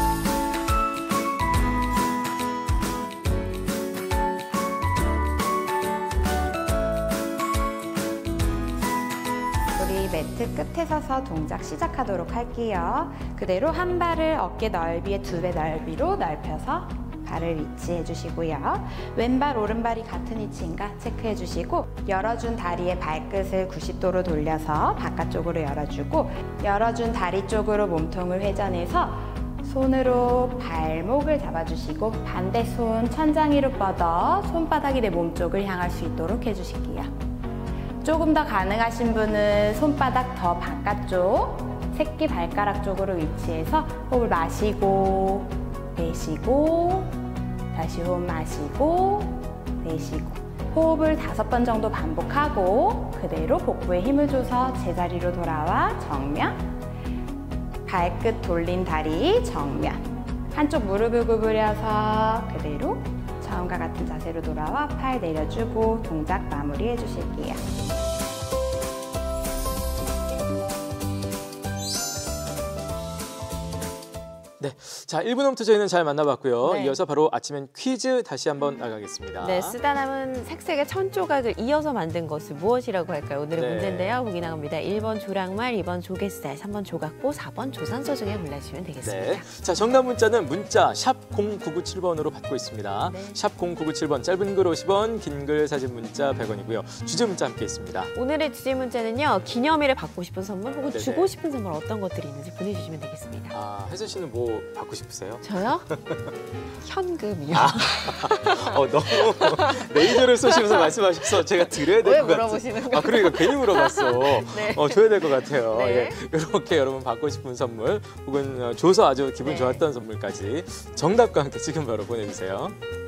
우리 매트 끝에 서서 동작 시작하도록 할게요. 그대로 한 발을 어깨 넓이의 2배 넓이로 넓혀서 발을 위치해 주시고요. 왼발, 오른발이 같은 위치인가 체크해 주시고 열어준 다리의 발끝을 90도로 돌려서 바깥쪽으로 열어주고 열어준 다리 쪽으로 몸통을 회전해서 손으로 발목을 잡아주시고 반대 손 천장 위로 뻗어 손바닥이 내 몸 쪽을 향할 수 있도록 해주실게요. 조금 더 가능하신 분은 손바닥 더 바깥쪽 새끼 발가락 쪽으로 위치해서 호흡을 마시고 내쉬고 다시 호흡 마시고 내쉬고 호흡을 5번 정도 반복하고 그대로 복부에 힘을 줘서 제자리로 돌아와 정면 발끝 돌린 다리 정면 한쪽 무릎을 구부려서 그대로 처음과 같은 자세로 돌아와 팔 내려주고 동작 마무리해 주실게요. 네, 자 1분 홈트 저희는 잘 만나봤고요. 네. 이어서 바로 아침엔 퀴즈 다시 한번 나가겠습니다. 네, 쓰다 남은 색색의 천조각을 이어서 만든 것은 무엇이라고 할까요? 오늘의 네. 문제인데요. 보기 나갑니다. 1번 조랑말, 2번 조갯살, 3번 조각보, 4번 조산소 중에 골라주시면 되겠습니다. 네. 자, 정답 문자는 문자 샵 0997번으로 받고 있습니다. 네. 샵 0997번 짧은 글 50원, 긴 글 사진 문자 100원이고요. 주제 문자 함께 있습니다. 오늘의 주제 문자는요. 기념일에 받고 싶은 선물 혹은 네네. 주고 싶은 선물 어떤 것들이 있는지 보내주시면 되겠습니다. 아, 혜선 씨는 뭐 받고 싶으세요? 저요? 현금이요. 너무 레이저를 쏘시면서 말씀하셔서 제가 드려야 될 왜 것 같아요. 물어보시는 거예요? 그러니까 괜히 물어봤어. 네. 줘야 될 것 같아요. 네. 예, 이렇게 여러분 받고 싶은 선물 혹은 줘서 아주 기분 네. 좋았던 선물까지 정답과 함께 지금 바로 보내주세요.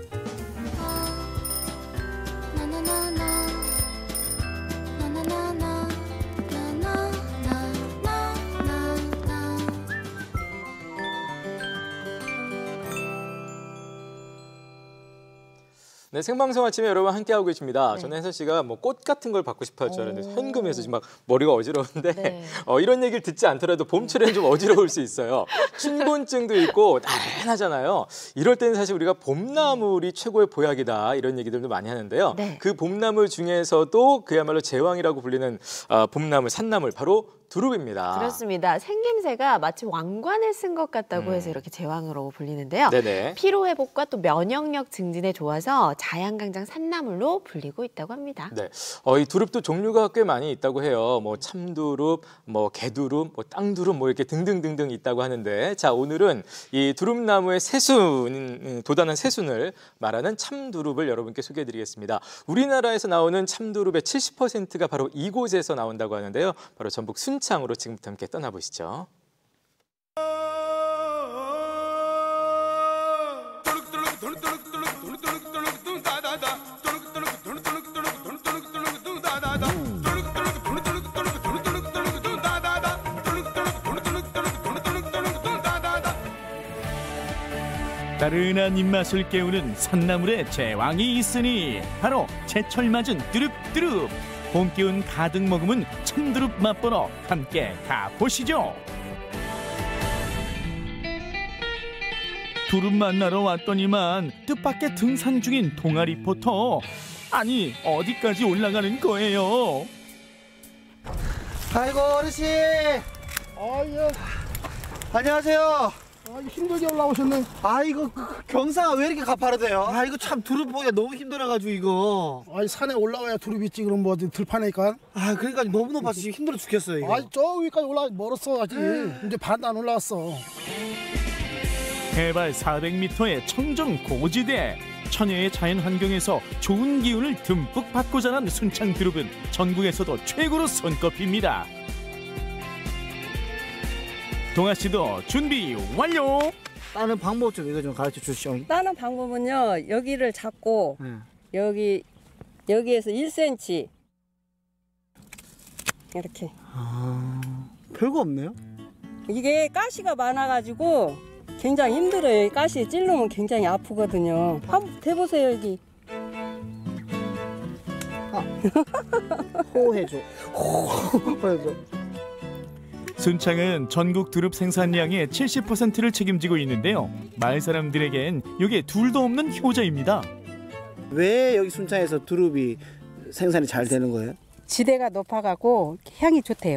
네, 생방송 아침에 여러분 함께하고 계십니다. 네. 저는 혜선 씨가 뭐 꽃 같은 걸 받고 싶어 할 줄 알았는데 현금에서 지금 막 머리가 어지러운데 네. 이런 얘기를 듣지 않더라도 봄철에는 좀 어지러울 수 있어요. 춘곤증도 있고 나른하잖아요. 이럴 때는 사실 우리가 봄나물이 최고의 보약이다 이런 얘기들도 많이 하는데요. 네. 그 봄나물 중에서도 그야말로 제왕이라고 불리는 봄나물, 산나물 바로 두릅입니다. 그렇습니다. 생김새가 마치 왕관을 쓴 것 같다고 해서 이렇게 제왕으로 불리는데요. 네네. 피로 회복과 또 면역력 증진에 좋아서 자양강장 산나물로 불리고 있다고 합니다. 네, 이 두릅도 종류가 꽤 많이 있다고 해요. 뭐 참두릅, 뭐 개두릅, 뭐 땅두릅, 뭐 이렇게 등등등등 있다고 하는데, 자 오늘은 이 두릅나무의 새순, 도단한 새순을 말하는 참두릅을 여러분께 소개해드리겠습니다. 우리나라에서 나오는 참두릅의 70%가 바로 이곳에서 나온다고 하는데요. 바로 전북 순창으로 지금부터 함께 떠나보시죠. 따른한 입맛을 깨우는 산나물의 제왕이 있으니 바로 제철 맞은 두릅두릅. 봄 기운 가득 머금은 참두릅 맛보러 함께 가보시죠. 두릅 만나러 왔더니만 뜻밖의 등산 중인 동아 리포터. 아니 어디까지 올라가는 거예요? 아이고 어르신. 안녕하세요. 힘들게 올라오셨네. 아이고 경사가 왜 이렇게 가파르대요? 아이고 참 두릅 보기가 너무 힘들어가지고 이거. 아니 산에 올라와야 두릅 있지. 그럼 뭐 들판이니까. 아 그러니까 너무 높아서 지금 힘들어 죽겠어요 이거. 아니 저 위까지 올라 멀었어 아직. 이제 반도 안 올라왔어. 해발 400m의 청정 고지대. 천혜의 자연 환경에서 좋은 기운을 듬뿍 받고 자란 순창 두릅은 전국에서도 최고로 손꼽힙니다. 동아 씨도 준비 완료. 따는 방법 좀 이거 좀 가르쳐 주시오. 따는 방법은요. 여기를 잡고 여기에서 1cm 이렇게. 별거 없네요. 이게 가시가 많아가지고 굉장히 힘들어요. 가시 찔르면 굉장히 아프거든요. 한번 대보세요 여기. 호해줘. 호해줘. 순창은 전국 두릅 생산량의 70%를 책임지고 있는데요. 마을 사람들에겐 이게 둘도 없는 효자입니다. 왜 여기 순창에서 두릅이 생산이 잘 되는 거예요? 지대가 높아가고 향이 좋대요.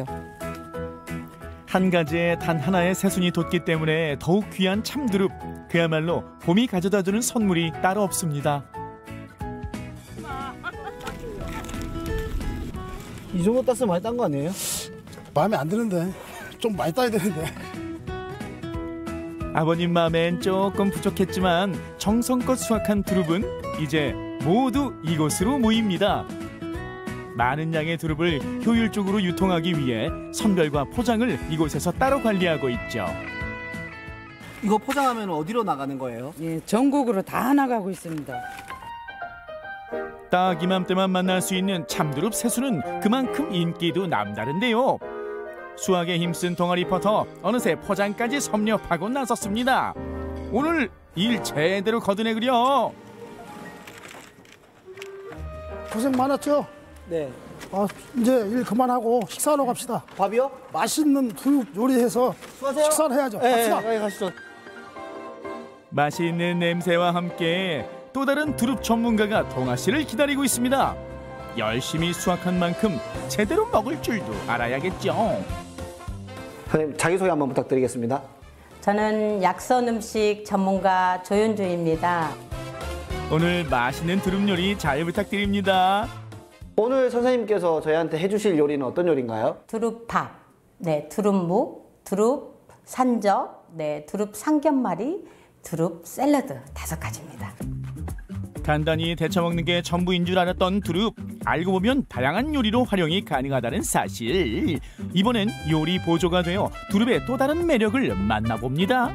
한 가지에 단 하나의 새순이 돋기 때문에 더욱 귀한 참두릅. 그야말로 봄이 가져다주는 선물이 따로 없습니다. 이 정도 땄으면 많이 딴 거 아니에요? 마음에 안 드는데. 좀 많이 따야 되는데. 아버님 마음엔 조금 부족했지만 정성껏 수확한 두릅은 이제 모두 이곳으로 모입니다. 많은 양의 두릅을 효율적으로 유통하기 위해 선별과 포장을 이곳에서 따로 관리하고 있죠. 이거 포장하면 어디로 나가는 거예요? 예, 전국으로 다 나가고 있습니다. 딱 이맘때만 만날 수 있는 참두릅 새순은 그만큼 인기도 남다른데요. 수확에 힘쓴 동아 리포터 어느새 포장까지 섭렵하고 나섰습니다. 오늘 일 제대로 거두내그려. 고생 많았죠? 네. 이제 일 그만하고 식사하러 갑시다. 밥이요? 맛있는 두릅 요리해서 수고하세요. 식사를 해야죠. 네, 갑시다. 네, 가시죠. 맛있는 냄새와 함께 또 다른 두릅 전문가가 동아 씨를 기다리고 있습니다. 열심히 수확한 만큼 제대로 먹을 줄도 알아야겠죠. 선생님 자기소개 한번 부탁드리겠습니다. 저는 약선 음식 전문가 조윤주입니다. 오늘 맛있는 두릅 요리 잘 부탁드립니다. 오늘 선생님께서 저희한테 해주실 요리는 어떤 요리인가요? 두릅밥, 네, 두릅묵, 두릅 산적, 네, 두릅 삼겹말이, 두릅 샐러드 5가지입니다. 간단히 데쳐 먹는 게 전부인 줄 알았던 두릅. 알고 보면 다양한 요리로 활용이 가능하다는 사실. 이번엔 요리 보조가 되어 두릅의 또 다른 매력을 만나봅니다.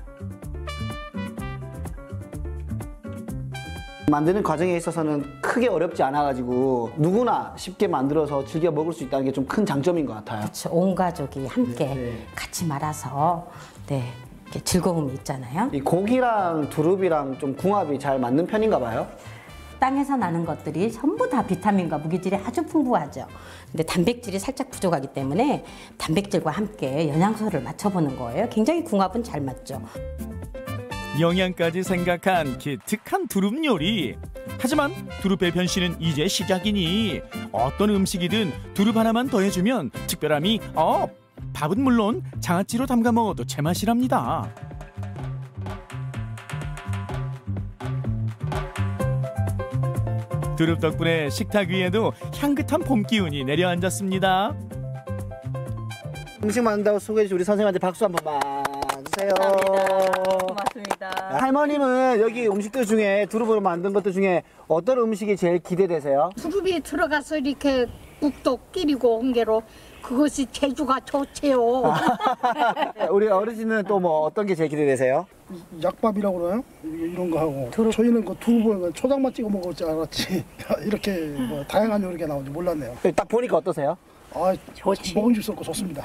만드는 과정에 있어서는 크게 어렵지 않아가지고 누구나 쉽게 만들어서 즐겨 먹을 수 있다는 게 좀 큰 장점인 것 같아요. 그렇죠. 온 가족이 함께 같이 말아서 네, 이렇게 즐거움이 있잖아요. 이 고기랑 두릅이랑 좀 궁합이 잘 맞는 편인가 봐요? 땅에서 나는 것들이 전부 다 비타민과 무기질이 아주 풍부하죠. 근데 단백질이 살짝 부족하기 때문에 단백질과 함께 영양소를 맞춰보는 거예요. 굉장히 궁합은 잘 맞죠. 영양까지 생각한 기특한 두릅 요리. 하지만 두릅의 변신은 이제 시작이니 어떤 음식이든 두릅 하나만 더해주면 특별함이 업! 밥은 물론 장아찌로 담가 먹어도 제맛이랍니다. 두릅 덕분에 식탁 위에도 향긋한 봄 기운이 내려앉았습니다. 음식 만든다고 소개해 주신 우리 선생님한테 박수 한 번만 주세요. 고맙습니다. 할머님은 여기 음식들 중에 두릅으로 만든 것들 중에 어떤 음식이 제일 기대되세요? 두릅이 들어가서 이렇게 국도 끼리고 온 게로 그것이 제주가 좋지요. 우리 어르신은 또 뭐 어떤 게 제일 기대되세요? 약밥이라고 그러나요? 이런 거 하고 저희는 그 두부에 초장만 찍어 먹을 줄 알았지 이렇게 뭐 다양한 요리가 나오는지 몰랐네요. 딱 보니까 어떠세요? 아, 먹음직스럽고 좋습니다.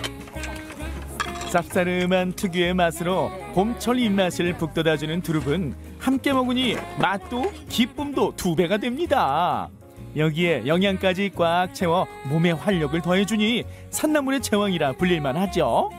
쌉싸름한 특유의 맛으로 봄철 입맛을 북돋아주는 두릅은 함께 먹으니 맛도 기쁨도 2배가 됩니다. 여기에 영양까지 꽉 채워 몸에 활력을 더해주니 산나물의 제왕이라 불릴만 하죠.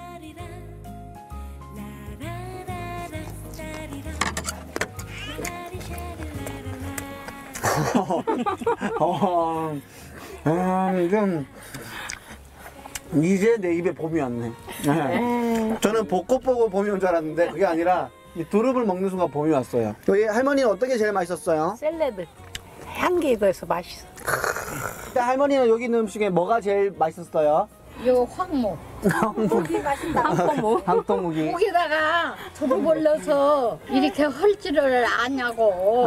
이제 내 입에 봄이 왔네. 저는 벚꽃 보고 봄이 온 줄 알았는데 그게 아니라 이 두릅을 먹는 순간 봄이 왔어요. 여기 할머니는 어떤 게 제일 맛있었어요? 샐러드. 향기 더해서 맛있어. 할머니는 여기 있는 음식에 뭐가 제일 맛있었어요? 요 황모. 고기 맛있다. 황포무. 황토무기. 고기다가 두릅을 넣어서 이렇게 헐지를 아냐고.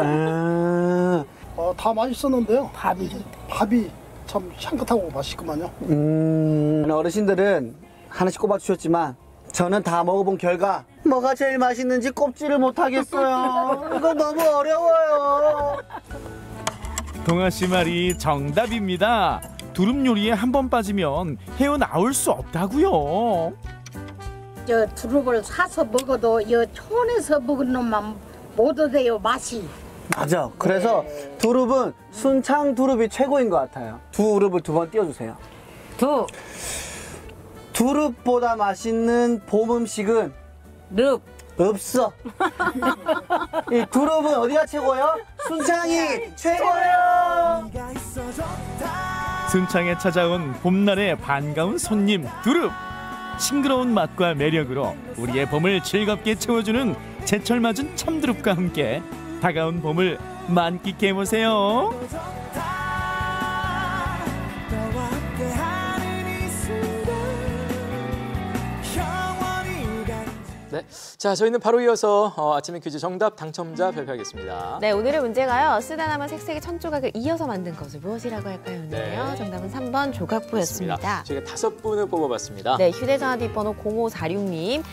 다 맛있었는데요. 밥이 참 향긋하고 맛있구만요. 어르신들은 하나씩 꼽아주셨지만 저는 다 먹어본 결과 뭐가 제일 맛있는지 꼽지를 못하겠어요. 이거 너무 어려워요. 동아 씨 말이 정답입니다. 두릅 요리에 한 번 빠지면 헤어나올 수 없다고요. 저 두릅을 사서 먹어도 이 촌에서 먹은 놈만 못 얻어요 맛이. 맞아. 그래서 두릅은 순창 두릅이 최고인 것 같아요. 두릅을 2번 띄워주세요. 두릅보다 맛있는 봄 음식은 릅 없어. 이 두릅은 어디가 최고요? 순창이 최고예요. 순창에 찾아온 봄날의 반가운 손님 두릅. 싱그러운 맛과 매력으로 우리의 봄을 즐겁게 채워주는 제철 맞은 참두릅과 함께 다가온 봄을 만끽해보세요. 네, 자 저희는 바로 이어서 아침의 퀴즈 정답 당첨자 발표하겠습니다. 네, 오늘의 문제가요. 쓰다 남은 색색의 천조각을 이어서 만든 것을 무엇이라고 할까요?인데요. 네. 정답은 3번 조각부였습니다. 그렇습니다. 저희가 5분을 뽑아봤습니다. 네, 휴대전화 뒷번호 0546님,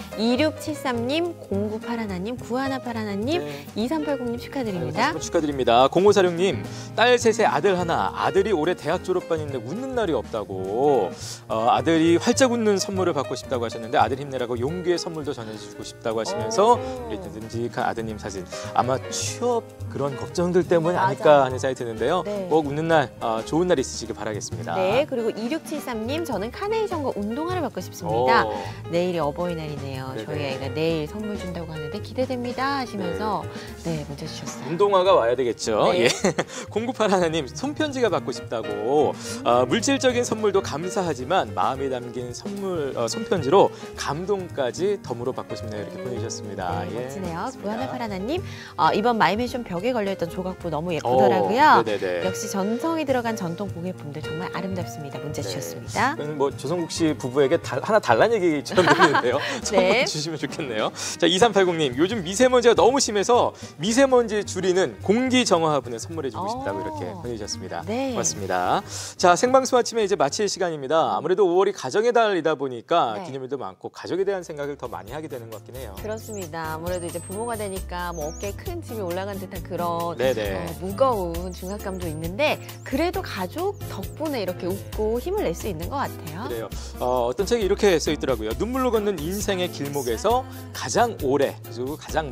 2673님, 0981님, 9181님, 2380님 축하드립니다. 네, 축하드립니다. 0546님, 딸 셋에 아들 하나, 아들이 올해 대학 졸업반인데 웃는 날이 없다고 아들이 활짝 웃는 선물을 받고 싶다고 하셨는데 아들 힘내라고 용기의 선물도 전해주고 싶다고 하시면서 우리 듬직한 아드님 사진 아마 취업 그런 걱정들 때문이 아닐까 하는 생각이 드는데요. 네. 꼭 웃는 날 좋은 날 있으시길 바라겠습니다. 네, 그리고 2673님, 저는 카네이션과 운동화를 받고 싶습니다. 내일이 어버이날이네요. 네네. 저희 아이가 내일 선물 준다고 하는데 기대됩니다 하시면서 네, 문자 주셨어요. 운동화가 와야 되겠죠. 네. 예. 0981님, 손편지가 받고 싶다고 물질적인 선물도 감사하지만 마음에 담긴 선물 손편지로 감동까지 덤으로 받고 싶네요. 이렇게 보내주셨습니다. 네, 예. 멋지네요. 9181님, 이번 마이맨션 벽에 걸려있던 조각부 너무 예쁘더라고요. 네네네. 역시 전성이 들어간 전통 공예품들 정말 아름답습니다. 문자 주셨습니다. 이건 뭐 조성국 씨 부부에게 하나 달라는 얘기처럼 들리는데요. 네. 주시면 좋겠네요. 자, 2380님, 요즘 미세먼지가 너무 심해서 미세먼지 줄이는 공기정화화분을 선물해주고 싶다고 이렇게 보내주셨습니다. 네. 고맙습니다. 자, 생방송 아침에 이제 마칠 시간입니다. 아무래도 5월이 가정의 달이다 보니까 네. 기념일도 많고 가족에 대한 생각을 더 많이 하게 되는 것 같긴 해요. 그렇습니다. 아무래도 이제 부모가 되니까 뭐 어깨에 큰 짐이 올라간 듯한 그런 네네. 무거운 중압감도 있는데 그래도 가족 덕분에 이렇게 웃고 힘을 낼 수 있는 것 같아요. 그래요. 어떤 책에 이렇게 써 있더라고요. 눈물로 걷는 인생의 길목에서 가장 오래 그리고 가장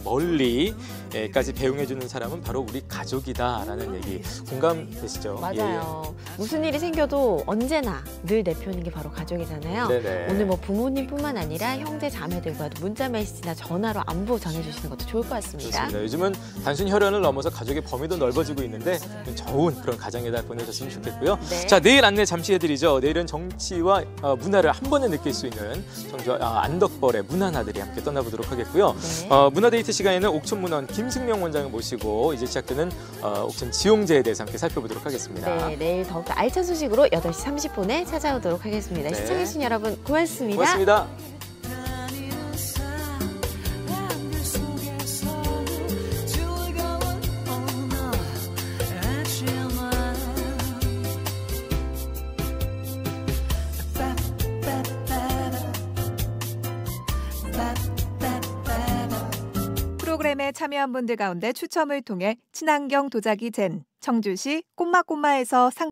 멀리까지 배웅해주는 사람은 바로 우리 가족이다라는 얘기 공감되시죠? 맞아요. 무슨 일이 생겨도 언제나 늘 내 편인 게 바로 가족이잖아요. 네네. 오늘 뭐 부모님뿐만 아니라 형제 자매들과도 문자 메시지나 전화로 안부 전해주시는 것도 좋을 것 같습니다. 좋습니다. 요즘은 단순 혈연을 넘어서 가족의 범위도 넓어지고 있는데 좋은 그런 가정의 달 보내셨으면 좋겠고요. 네. 자, 내일 안내 잠시 해드리죠. 내일은 정치와 문화를 한 번에 느낄 수 있는 청주 안덕벌의 문화나들이 함께 떠나보도록 하겠고요. 네. 문화데이트 시간에는 옥천문헌 김승명 원장을 모시고 이제 시작되는 옥천 지용제에 대해서 함께 살펴보도록 하겠습니다. 네, 내일 더욱더 알찬 소식으로 8시 30분에 찾아오도록 하겠습니다. 네. 시청해주신 여러분 고맙습니다. 고맙습니다. 프로그램에 참여한 분들 가운데 추첨을 통해 친환경 도자기 젠, 청주시 꼬마꼬마에서